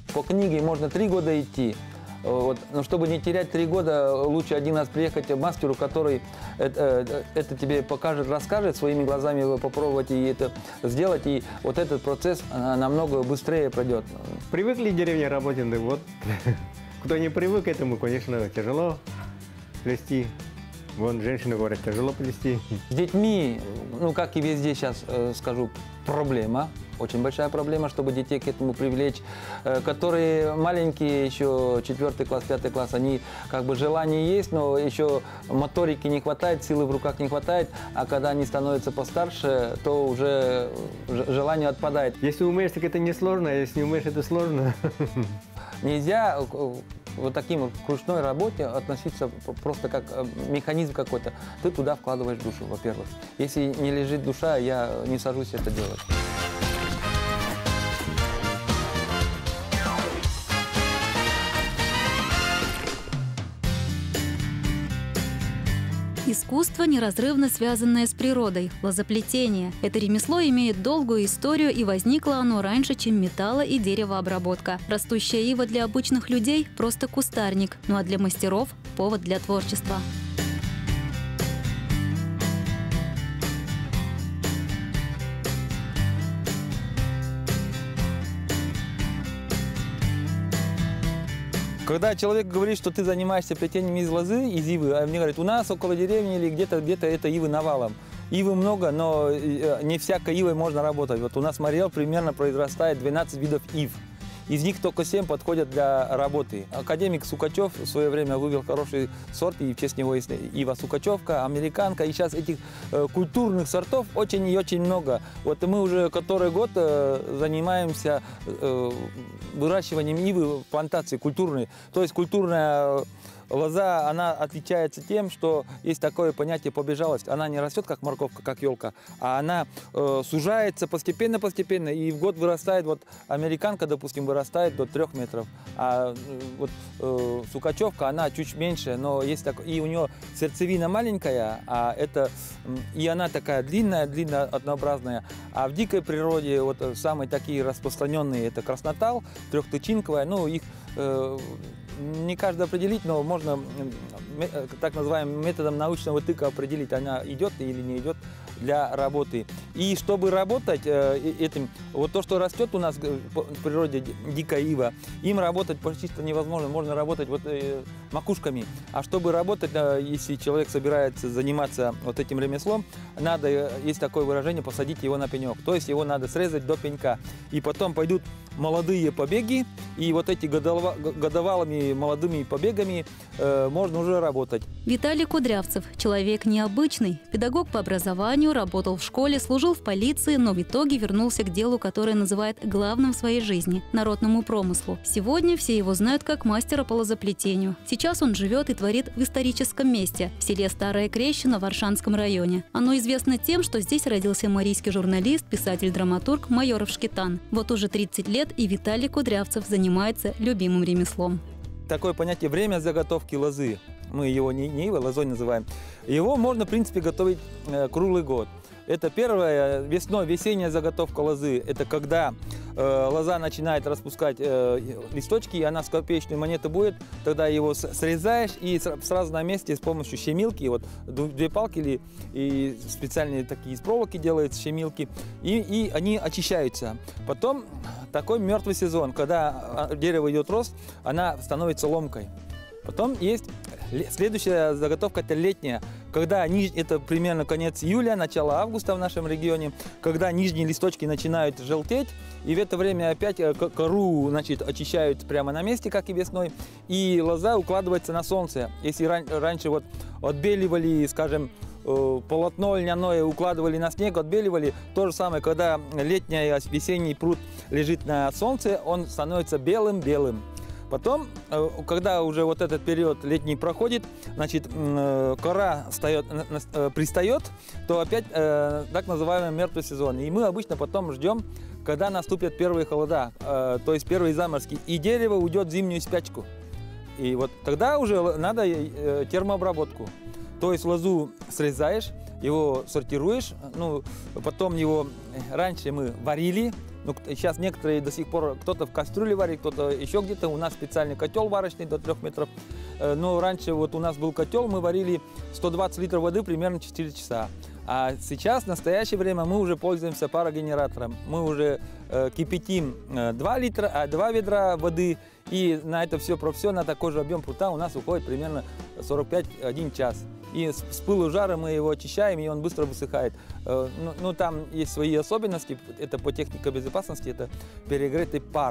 По книге можно 3 года идти. Вот. Но чтобы не терять 3 года, лучше один раз приехать к мастеру, который это тебе покажет, расскажет, своими глазами попробовать и это сделать. И вот этот процесс намного быстрее пройдет. Привыкли в деревне работать, вот. Кто не привык к этому, конечно, тяжело плести. Вон женщины говорят, тяжело плести. С детьми, ну как и везде сейчас скажу, проблема. Очень большая проблема, чтобы детей к этому привлечь, которые маленькие, еще 4 класс, 5 класс, они как бы желание есть, но еще моторики не хватает, силы в руках не хватает, а когда они становятся постарше, то уже желание отпадает. Если умеешь, так это не сложно, а если не умеешь, это сложно. Нельзя вот таким к ручной работе относиться просто как механизм какой-то. Ты туда вкладываешь душу, во-первых. Если не лежит душа, я не сажусь это делать. Искусство, неразрывно связанное с природой – лозоплетение. Это ремесло имеет долгую историю, и возникло оно раньше, чем металло- и деревообработка. Растущая ива для обычных людей – просто кустарник, ну а для мастеров – повод для творчества. Когда человек говорит, что ты занимаешься плетением из лозы, из ивы, а мне говорят, у нас около деревни или где-то это ивы навалом. Ивы много, но не всякой ивой можно работать. Вот у нас в Марий Эл примерно произрастает 12 видов ив. Из них только 7 подходят для работы. Академик Сукачев в свое время вывел хороший сорт, и в честь него есть ива Сукачевка, американка. И сейчас этих культурных сортов очень и очень много. Вот мы уже который год занимаемся выращиванием ивы в плантации культурной. То есть культурная лоза, она отличается тем, что есть такое понятие побежалость. Она не растет, как морковка, как елка, а она сужается постепенно-постепенно. И в год вырастает, вот американка, допустим, вырастает до 3 метров. А вот сукачевка, она чуть меньше, но есть так, и у нее сердцевина маленькая, а это, и она такая длинная, однообразная. А в дикой природе вот самые такие распространенные, это краснотал, трехтычинковая, ну их не каждый определить, но можно так называемым методом научного тыка определить, она идет или не идет для работы. И чтобы работать этим, вот то, что растет у нас в природе, дикая ива, им работать почти невозможно, можно работать вот макушками. А чтобы работать, если человек собирается заниматься вот этим ремеслом, надо, есть такое выражение, посадить его на пенек. То есть его надо срезать до пенька. И потом пойдут молодые побеги, и вот эти годовалыми молодыми побегами можно уже работать. Виталий Кудрявцев – человек необычный. Педагог по образованию, работал в школе, служил в полиции, но в итоге вернулся к делу, которое называет главным в своей жизни – народному промыслу. Сегодня все его знают как мастера по лозоплетению. Сейчас он живет и творит в историческом месте – в селе Старая Крещина в Аршанском районе. Оно известно тем, что здесь родился марийский журналист, писатель-драматург Майоров Шкетан. Вот уже 30 лет и Виталий Кудрявцев занимается любимым ремеслом. Такое понятие время заготовки лозы, мы его не ивой, лозой называем, его можно, в принципе, готовить круглый год. Это первая весной весенняя заготовка лозы, это когда лоза начинает распускать листочки, и она с копеечной монеты будет, тогда его срезаешь и сразу на месте с помощью щемилки, вот 2 палки и специальные такие из проволоки делаются щемилки, и они очищаются. Потом такой мертвый сезон, когда дерево идет рост, она становится ломкой. Потом есть следующая заготовка, это летняя, когда это примерно конец июля, начало августа в нашем регионе, когда нижние листочки начинают желтеть, и в это время опять кору, значит, очищают прямо на месте, как и весной, и лоза укладывается на солнце. Если раньше вот отбеливали, скажем, полотно льняное укладывали на снег, отбеливали, то же самое, когда летний, весенний пруд лежит на солнце, он становится белым-белым. Потом, когда уже вот этот период летний проходит, значит, кора пристает, то опять так называемый мертвый сезон. И мы обычно потом ждем, когда наступят первые холода, то есть первые заморозки, и дерево уйдет в зимнюю спячку. И вот тогда уже надо термообработку. То есть лозу срезаешь, его сортируешь, ну, потом его раньше мы варили, ну, сейчас некоторые до сих пор, кто-то в кастрюле варит, кто-то еще где-то, у нас специальный котел варочный до 3 метров, но раньше вот у нас был котел, мы варили 120 литров воды примерно 4 часа. А сейчас, в настоящее время, мы уже пользуемся парогенератором. Мы уже кипятим 2 ведра воды, и на это все, на такой же объем прута у нас уходит примерно 45-1 час. И с пылу жара мы его очищаем, и он быстро высыхает. Ну, там есть свои особенности, это по технике безопасности, это перегретый пар.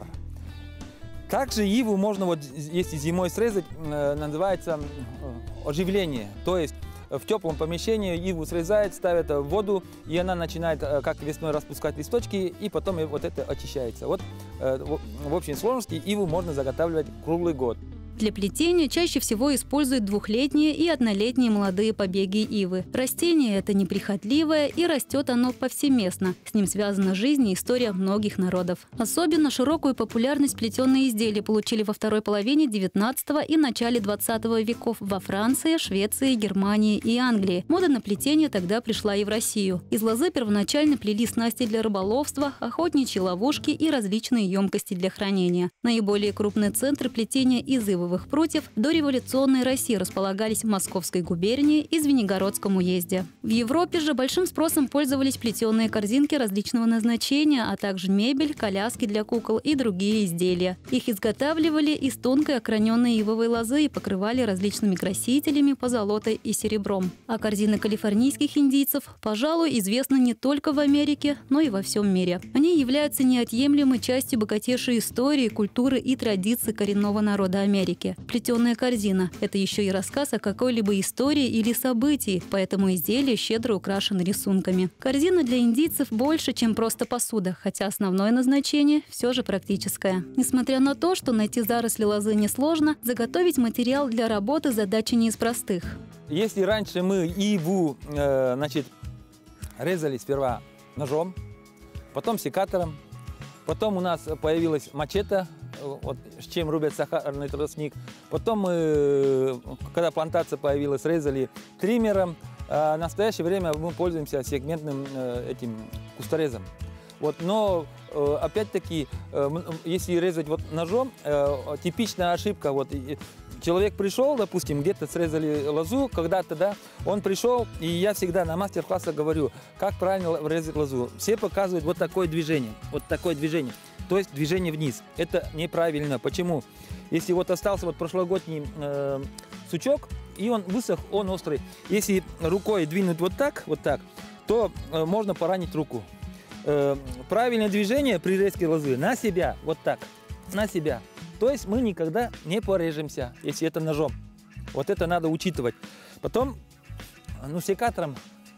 Также иву можно, вот, если зимой срезать, называется оживление. То есть в теплом помещении иву срезают, ставят в воду, и она начинает, как весной, распускать листочки, и потом вот это очищается. Вот в общей сложности иву можно заготавливать круглый год. Для плетения чаще всего используют 2-летние и 1-летние молодые побеги ивы. Растение это неприхотливое, и растет оно повсеместно. С ним связана жизнь и история многих народов. Особенно широкую популярность плетеные изделия получили во второй половине 19 и начале 20 веков во Франции, Швеции, Германии и Англии. Мода на плетение тогда пришла и в Россию. Из лозы первоначально плели снасти для рыболовства, охотничьи ловушки и различные емкости для хранения. Наиболее крупные центры плетения из ивы прутьев в дореволюционной России располагались в Московской губернии и Звенигородском уезде. В Европе же большим спросом пользовались плетеные корзинки различного назначения, а также мебель, коляски для кукол и другие изделия. Их изготавливали из тонкой окраненной ивовой лозы и покрывали различными красителями, позолотой и серебром. А корзины калифорнийских индийцев, пожалуй, известны не только в Америке, но и во всем мире. Они являются неотъемлемой частью богатейшей истории, культуры и традиций коренного народа Америки. Плетеная корзина – это еще и рассказ о какой-либо истории или событии, поэтому изделие щедро украшено рисунками. Корзина для индийцев больше, чем просто посуда, хотя основное назначение все же практическое. Несмотря на то, что найти заросли лозы несложно, заготовить материал для работы задача не из простых. Если раньше мы иву резали сперва ножом, потом секатором, потом у нас появилась мачете, вот, с чем рубят сахарный тростник. Потом мы, когда плантация появилась, резали триммером. А в настоящее время мы пользуемся сегментным этим кусторезом. Вот, но опять-таки, если резать вот ножом, типичная ошибка. Вот, человек пришел, допустим, где-то срезали лозу когда-то, да, он пришел, и я всегда на мастер-классах говорю, как правильно резать лозу. Все показывают вот такое движение, то есть движение вниз. Это неправильно. Почему? Если вот остался вот прошлогодний сучок, и он высох, он острый. Если рукой двинуть вот так, то можно поранить руку. Правильное движение при резке лозы на себя, вот так, на себя. То есть мы никогда не порежемся, если это ножом. Вот это надо учитывать. Потом, ну, секатором,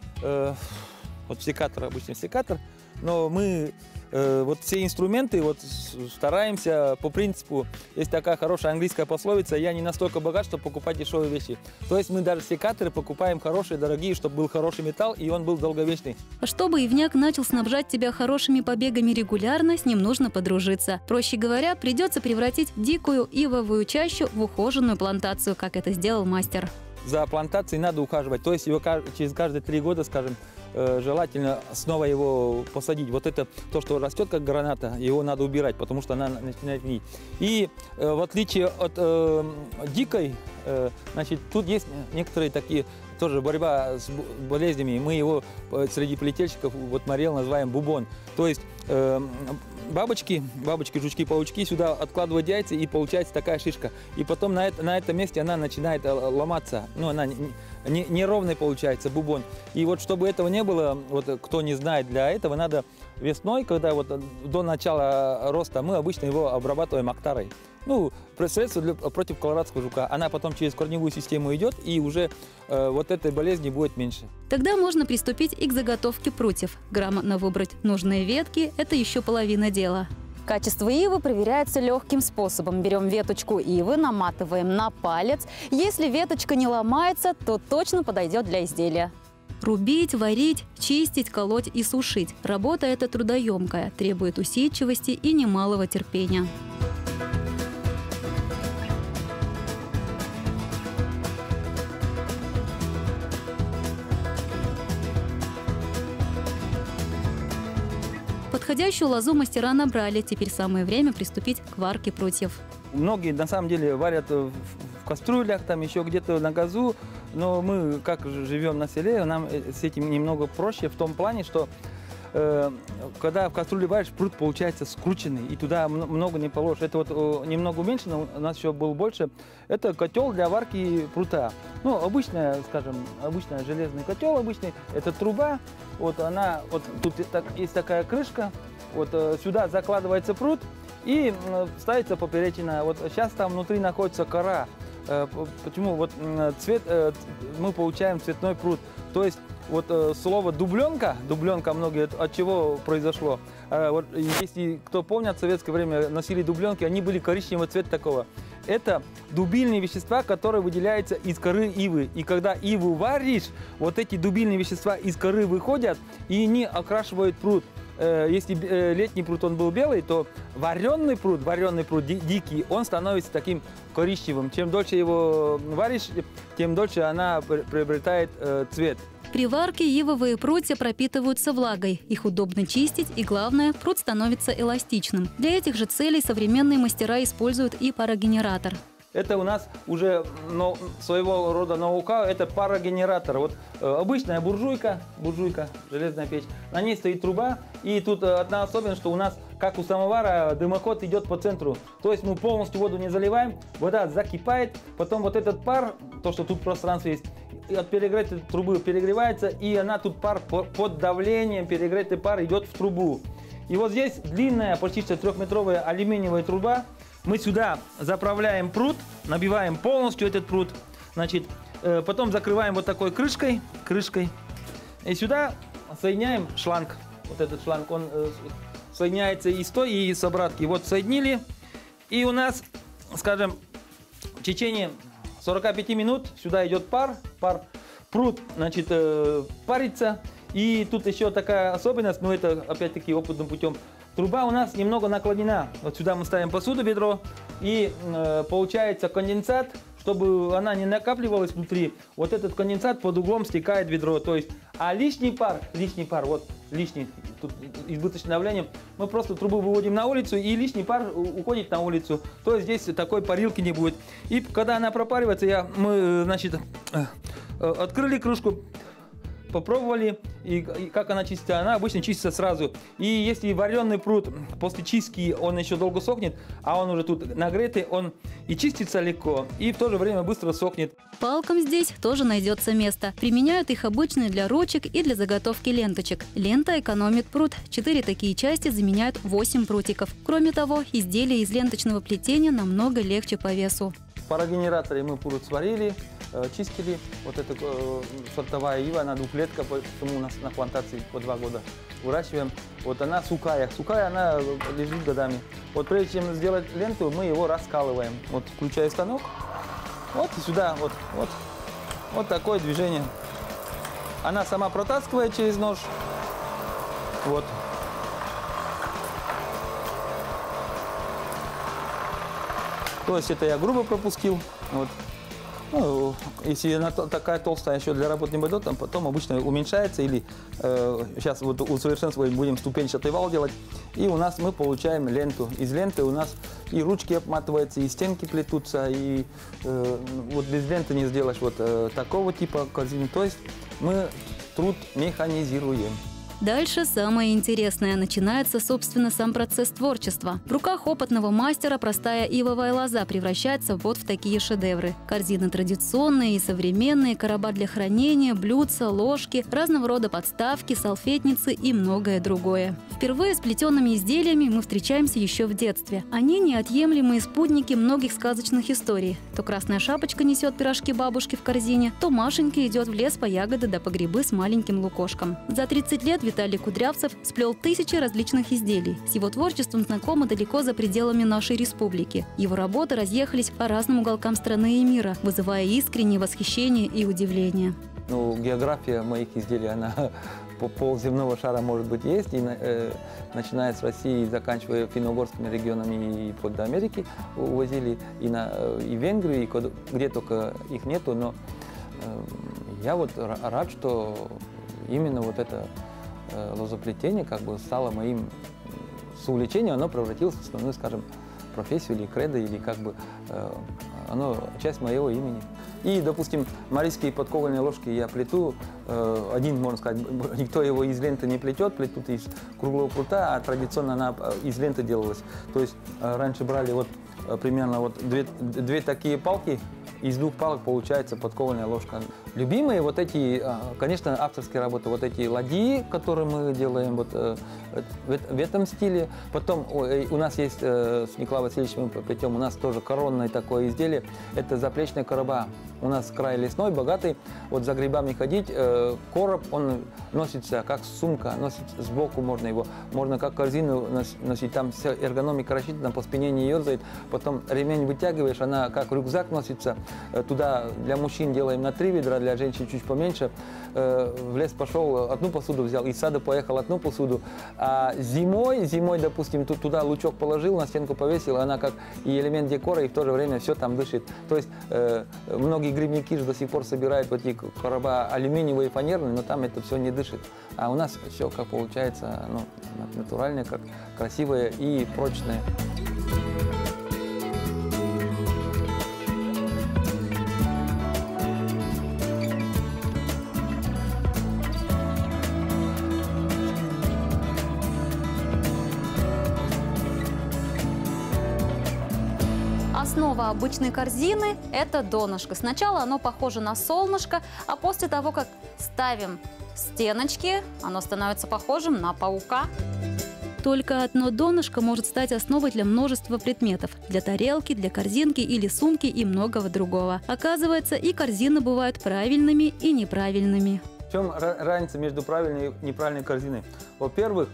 вот секатор, обычный секатор, но мы вот все инструменты вот стараемся по принципу, есть такая хорошая английская пословица, я не настолько богат, чтобы покупать дешевые вещи. То есть мы даже секаторы покупаем хорошие, дорогие, чтобы был хороший металл и он был долговечный. А чтобы ивняк начал снабжать тебя хорошими побегами регулярно, с ним нужно подружиться. Проще говоря, придется превратить дикую ивовую чащу в ухоженную плантацию, как это сделал мастер. За плантацией надо ухаживать, то есть его через каждые 3 года, скажем, желательно снова его посадить. Вот это то, что растет как граната, его надо убирать, потому что она начинает гнить. И в отличие от дикой, значит, тут есть некоторые такие тоже борьба с болезнями. Мы его среди плетельщиков, вот Марел, называем бубон. То есть бабочки, жучки, паучки сюда откладывают яйца, и получается такая шишка. И потом на этом месте она начинает ломаться. Ну, она неровной получается, бубон. И вот чтобы этого не было, вот кто не знает, для этого надо весной, когда вот до начала роста, мы обычно его обрабатываем актарой. Ну, средство против колорадского жука. Она потом через корневую систему идет, и уже вот этой болезни будет меньше. Тогда можно приступить и к заготовке прутьев. Грамотно выбрать нужные ветки – это еще половина дела. Качество ивы проверяется легким способом. Берем веточку ивы, наматываем на палец. Если веточка не ломается, то точно подойдет для изделия. Рубить, варить, чистить, колоть и сушить. Работа эта трудоемкая, требует усидчивости и немалого терпения. Подходящую лозу мастера набрали. Теперь самое время приступить к варке прутьев. Многие на самом деле варят в кастрюлях, там еще где-то на газу, но мы, как живем на селе, нам с этим немного проще в том плане, что когда в кастрюле варишь, пруд получается скрученный, и туда много не положишь. Это вот немного меньше, но у нас еще был больше. Это котел для варки прута. Ну, обычная, скажем, обычный железный котел, обычный. Это труба, вот она, вот тут есть такая крышка, вот сюда закладывается пруд и ставится поперечина. Вот сейчас там внутри находится кора. Почему? Вот цвет, мы получаем цветной пруд. То есть вот слово дубленка многие от чего произошло. Вот, если кто помнит, в советское время носили дубленки, они были коричневого цвета такого. Это дубильные вещества, которые выделяются из коры ивы. И когда иву варишь, вот эти дубильные вещества из коры выходят и они окрашивают пруд. Если летний пруд он был белый, то вареный пруд дикий, он становится таким коричневым. Чем дольше его варишь, тем дольше она приобретает цвет. При варке ивовые прутья пропитываются влагой. Их удобно чистить и, главное, пруд становится эластичным. Для этих же целей современные мастера используют и парогенератор. Это у нас уже своего рода ноу-хау, это парогенератор. Вот обычная буржуйка, железная печь, на ней стоит труба. И тут одна особенность, что у нас, как у самовара, дымоход идет по центру. То есть мы полностью воду не заливаем, вода закипает, потом вот этот пар, то, что тут пространство есть, от перегретой трубы перегревается, и она тут пар под давлением, перегретый пар идет в трубу. И вот здесь длинная, почти 3-метровая алюминиевая труба. Мы сюда заправляем пруд, набиваем полностью этот пруд, значит, потом закрываем вот такой крышкой, и сюда соединяем шланг. Вот этот шланг, он соединяется и с той, и с обратки. Вот соединили, и у нас, скажем, в течение 45 минут сюда идет пар, пруд, значит, парится. И тут еще такая особенность, но это опять-таки опытным путем. Труба у нас немного наклонена. Вот сюда мы ставим посуду, ведро, и получается конденсат, чтобы она не накапливалась внутри. Вот этот конденсат под углом стекает в ведро. То есть, а лишний пар, вот лишний, тут избыточное давление, мы просто трубу выводим на улицу, и лишний пар уходит на улицу. То есть здесь такой парилки не будет. И когда она пропаривается, мы, значит, открыли крышку, попробовали, и как она чистится. Она обычно чистится сразу. И если вареный пруд после чистки, он еще долго сохнет, а он уже тут нагретый, он и чистится легко, и в то же время быстро сохнет. Палкам здесь тоже найдется место. Применяют их обычно для ручек и для заготовки ленточек. Лента экономит пруд. 4 такие части заменяют 8 прутиков. Кроме того, изделия из ленточного плетения намного легче по весу. В парогенераторе мы пруд сварили, чистили. Вот эта сортовая ива, она двухлетка, поэтому у нас на плантации по 2 года выращиваем. Вот она сухая, она лежит годами. Вот прежде чем сделать ленту, мы его раскалываем. Вот включаю станок, вот и сюда, вот такое движение. Она сама протаскивает через нож. Вот. То есть это я грубо пропустил. Вот. Ну, если она такая толстая, еще для работы не пойдет, там потом обычно уменьшается, или сейчас вот усовершенствовать будем ступенчатый вал делать, и у нас мы получаем ленту. Из ленты у нас и ручки обматываются, и стенки плетутся, и вот без ленты не сделаешь вот такого типа корзины. То есть мы труд механизируем. Дальше самое интересное. Начинается, собственно, сам процесс творчества. В руках опытного мастера простая ивовая лоза превращается вот в такие шедевры. Корзины традиционные и современные, короба для хранения, блюдца, ложки, разного рода подставки, салфетницы и многое другое. Впервые с плетеными изделиями мы встречаемся еще в детстве. Они неотъемлемые спутники многих сказочных историй. То Красная Шапочка несет пирожки бабушке в корзине, то Машенька идет в лес по ягоды да по грибы с маленьким лукошком. За 30 лет Виталий Кудрявцев сплел тысячи различных изделий. С его творчеством знакомы далеко за пределами нашей республики. Его работы разъехались по разным уголкам страны и мира, вызывая искреннее восхищение и удивление. Ну, география моих изделий, она по полземного шара, может быть, есть, и начиная с России, заканчивая финно-угорскими регионами и вплоть до Америки, увозили и в Венгрию, и где только их нету, но я вот рад, что именно вот это лозоплетение как бы стало моим с увлечением, оно превратилось в основную, скажем, профессию или кредо, или как бы оно часть моего имени. И, допустим, марийские подкованные ложки я плету, один, можно сказать, никто его из ленты не плетет, плетут из круглого прута, а традиционно она из ленты делалась. То есть раньше брали вот примерно вот две такие палки, из двух палок получается подкованная ложка. Любимые вот эти, конечно, авторские работы, вот эти ладьи, которые мы делаем вот в этом стиле. Потом у нас есть с Николаем Васильевичем мы плетем, у нас тоже коронное такое изделие, это заплечная короба. У нас край лесной, богатый, вот за грибами ходить, короб, он носится как сумка, носить сбоку можно его, можно как корзину носить, там вся эргономика рассчитана, по спине не ерзает, потом ремень вытягиваешь, она как рюкзак носится, туда для мужчин делаем на 3 ведра, для женщин чуть поменьше, в лес пошел, одну посуду взял, из сада поехал, одну посуду, а зимой, допустим, туда лучок положил, на стенку повесил, она как и элемент декора, и в то же время все там дышит, то есть многие грибники же до сих пор собирают вот эти короба алюминиевые, фанерные, но там это все не дышит. А у нас все как получается, ну, натуральное, как красивое и прочное. Основа обычной корзины – это донышко. Сначала оно похоже на солнышко, а после того, как ставим стеночки, оно становится похожим на паука. Только одно донышко может стать основой для множества предметов – для тарелки, для корзинки или сумки и многого другого. Оказывается, и корзины бывают правильными и неправильными. В чем разница между правильной и неправильной корзиной? Во-первых,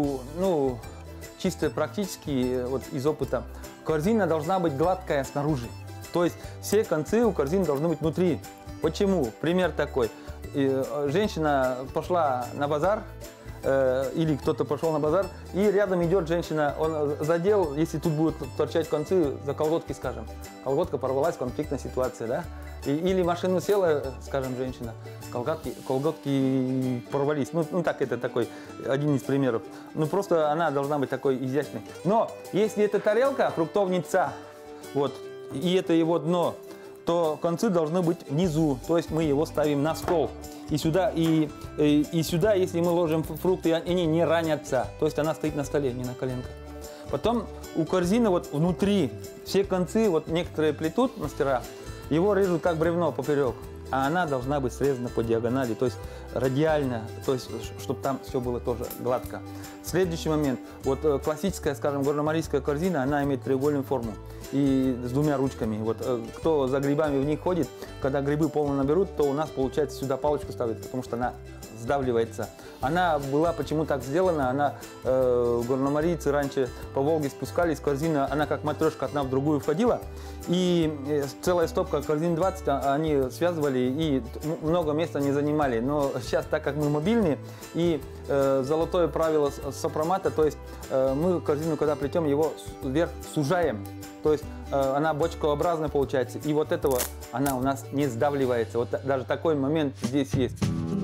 чисто практически вот из опыта, корзина должна быть гладкая снаружи. То есть все концы у корзины должны быть внутри. Почему? Пример такой. Женщина пошла на базар, или кто-то пошел на базар, и рядом идет женщина, он задел, если тут будут торчать концы, за колготки, скажем. Колготка порвалась, конфликтная ситуация, да? Или машину села, скажем, женщина, колготки порвались. Ну так, это такой один из примеров. Ну просто она должна быть такой изящной. Но если это тарелка, фруктовница, вот, и это его дно, то концы должны быть внизу. То есть мы его ставим на стол. И сюда, если мы ложим фрукты, они не ранятся. То есть она стоит на столе, не на коленках. Потом у корзины вот внутри все концы, вот некоторые плетут мастера, его режут как бревно поперек, а она должна быть срезана по диагонали, то есть радиально, то есть чтобы там все было тоже гладко. Следующий момент. Вот классическая, скажем, горномарийская корзина, она имеет треугольную форму и с двумя ручками. Вот кто за грибами в них ходит, когда грибы полно наберут, то у нас получается сюда палочку ставить, потому что она сдавливается. Она была почему так сделана, она, горномарийцы раньше по Волге спускались, корзина, она как матрешка одна в другую входила, и целая стопка корзин 20 они связывали и много места не занимали. Но сейчас, так как мы мобильные, и золотое правило сопромата, то есть мы корзину, когда плетем, его вверх сужаем, то есть она бочкообразная получается, и вот этого она у нас не сдавливается. Вот даже такой момент здесь есть.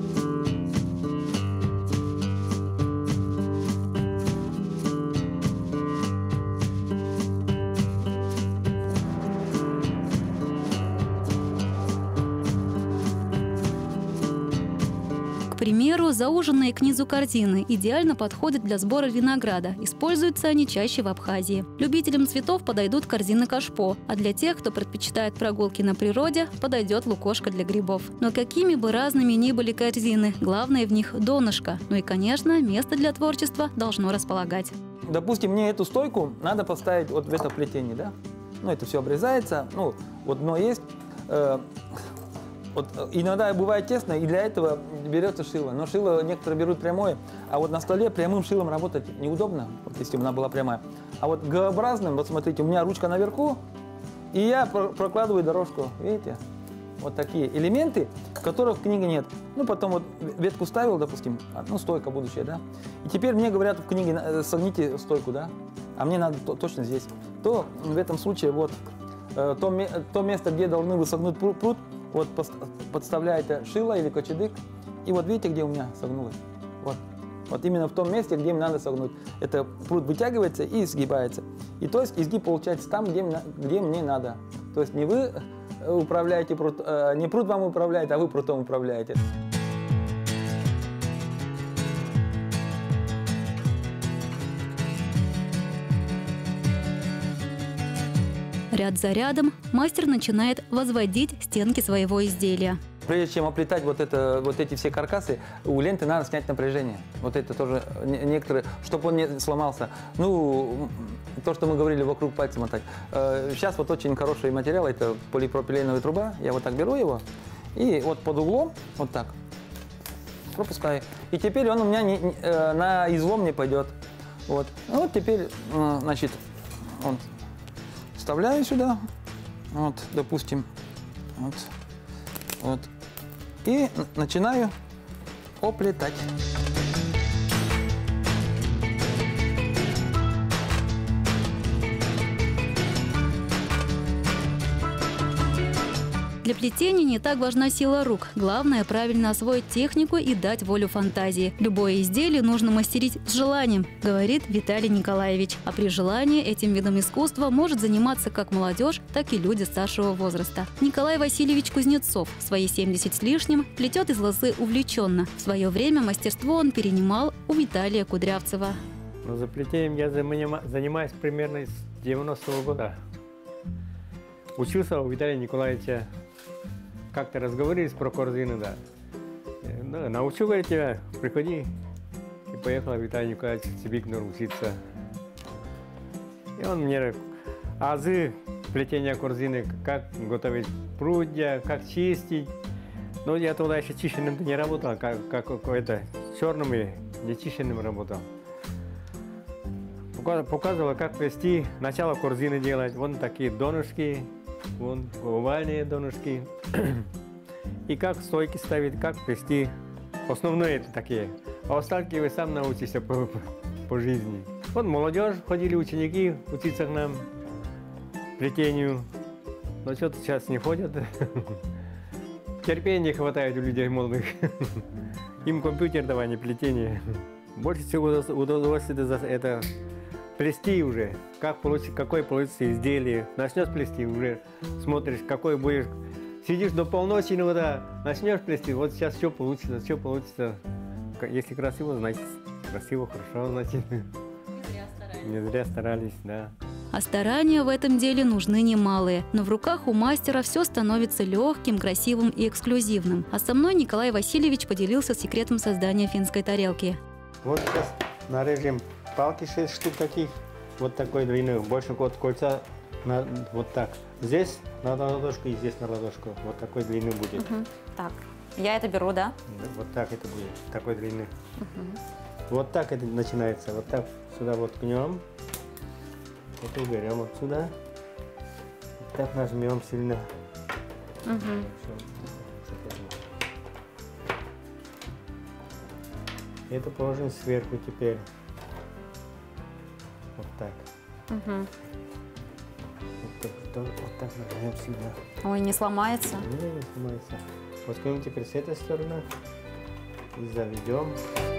К примеру, зауженные к низу корзины идеально подходят для сбора винограда. Используются они чаще в Абхазии. Любителям цветов подойдут корзины кашпо, а для тех, кто предпочитает прогулки на природе, подойдет лукошко для грибов. Но какими бы разными ни были корзины, главное в них донышко. Ну и, конечно, место для творчества должно располагать. Допустим, мне эту стойку надо поставить вот в это плетение, да? Ну, это все обрезается, ну, вот дно есть. Вот иногда бывает тесно, и для этого берется шило. Но шило некоторые берут прямое, а вот на столе прямым шилом работать неудобно, вот если бы она была прямая. А вот Г-образным, вот смотрите, у меня ручка наверху, и я прокладываю дорожку, видите? Вот такие элементы, которых в книге нет. Ну, потом вот ветку ставил, допустим, ну, стойка будущая, да? И теперь мне говорят в книге, согните стойку, да? А мне надо точно здесь. То в этом случае вот то место, где должны вы согнуть прут, вот подставляете шило или кочедык, и вот видите, где у меня согнулось? Вот. Вот именно в том месте, где им надо согнуть. Это прут вытягивается и сгибается. И то есть изгиб получается там, где мне надо. То есть не вы управляете прут, не прут вам управляет, а вы прутом управляете. Ряд за рядом мастер начинает возводить стенки своего изделия. Прежде чем оплетать вот эти все каркасы, у ленты надо снять напряжение. Вот это тоже некоторые, чтобы он не сломался. Ну, то, что мы говорили, вокруг пальца мотать. Сейчас вот очень хороший материал, это полипропиленовая труба. Я вот так беру его и вот под углом, вот так, пропускаю. И теперь он у меня на излом не пойдет. Вот. Ну, вот теперь, значит, он вставляю сюда, вот, допустим, вот, и начинаю оплетать. Для плетения не так важна сила рук. Главное – правильно освоить технику и дать волю фантазии. Любое изделие нужно мастерить с желанием, говорит Виталий Николаевич. А при желании этим видом искусства может заниматься как молодежь, так и люди старшего возраста. Николай Васильевич Кузнецов в свои 70 с лишним плетет из лозы увлеченно. В свое время мастерство он перенимал у Виталия Кудрявцева. Но за плетением я занимаюсь примерно с 90-го года. Учился у Виталия Николаевича. Как-то разговорились про корзины, да. Ну, научу, говорит, тебя, приходи. И поехал Виталий Николаевич в Цибикнур учиться. И он мне азы плетения корзины, как готовить прутья, как чистить. Но я туда еще чищенным не работал, как это, черным и нечищенным работал. Показывал, как плести, начало корзины делать. Вон такие донышки. Вон овальные донышки. И как стойки ставить, как плести. Основные это такие. А остальки вы сам научишься по жизни. Вот молодежь, ходили ученики учиться к нам плетению. Но что-то сейчас не ходят. Терпения не хватает у людей молодых. Им компьютер давай, не плетение. Больше всего удовольствие это плести уже, какое получится изделие. Начнешь плести, уже смотришь, какой будешь. Сидишь до полночи, ну да, начнешь плести, вот сейчас что получится, что получится. Если красиво, значит красиво, хорошо, значит. Не зря старались, да. А старания в этом деле нужны немалые. Но в руках у мастера все становится легким, красивым и эксклюзивным. А со мной Николай Васильевич поделился секретом создания финской тарелки. Вот сейчас нарежем палки 6 штук таких, вот такой длины, больше от кольца, вот так. Здесь на ладошку и здесь на ладошку, вот такой длины будет. Так, я это беру, да? Вот так это будет, такой длины. Вот так это начинается, вот так сюда вот ткнем, это уберем отсюда, вот так нажмем сильно. Это положим сверху теперь. Вот так. Вот так нажмем сюда. Ой, не сломается? Не сломается. Возьмем теперь с этой стороны и заведем.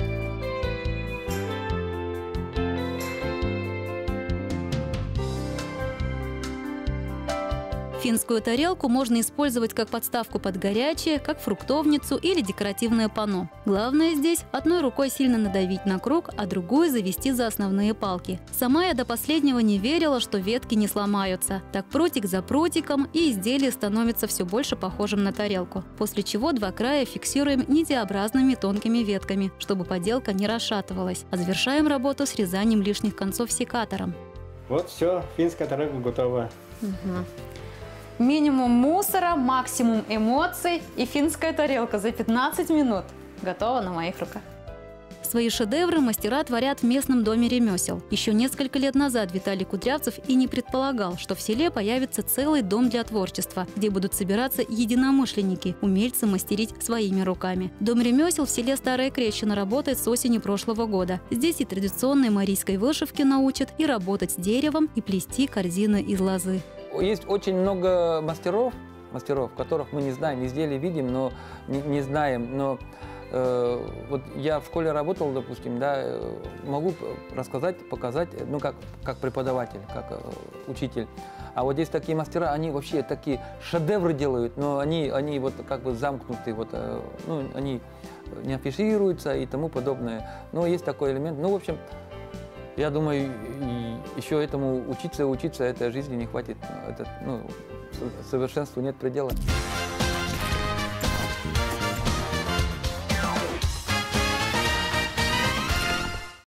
Финскую тарелку можно использовать как подставку под горячее, как фруктовницу или декоративное панно. Главное здесь одной рукой сильно надавить на круг, а другую завести за основные палки. Сама я до последнего не верила, что ветки не сломаются. Так прутик за прутиком, и изделие становится все больше похожим на тарелку. После чего два края фиксируем нитеобразными тонкими ветками, чтобы поделка не расшатывалась. А завершаем работу срезанием лишних концов секатором. Вот все, финская тарелка готова. Минимум мусора, максимум эмоций и финская тарелка за 15 минут готова на моих руках. Свои шедевры мастера творят в местном доме ремесел. Еще несколько лет назад Виталий Кудрявцев и не предполагал, что в селе появится целый дом для творчества, где будут собираться единомышленники, умельцы мастерить своими руками. Дом ремесел в селе Старая Крещина работает с осени прошлого года. Здесь и традиционной марийской вышивке научат, и работать с деревом, и плести корзины из лозы. Есть очень много мастеров, которых мы не знаем, изделия видим, но не знаем. Но вот я в школе работал, допустим, да, могу рассказать, показать, ну, как преподаватель, как учитель. А вот есть такие мастера, они вообще такие шедевры делают, но они вот как бы замкнуты, вот, ну, они не афишируются и тому подобное. Но есть такой элемент. Ну, в общем, я думаю, еще этому учиться, этой жизни не хватит. Ну, совершенству нет предела.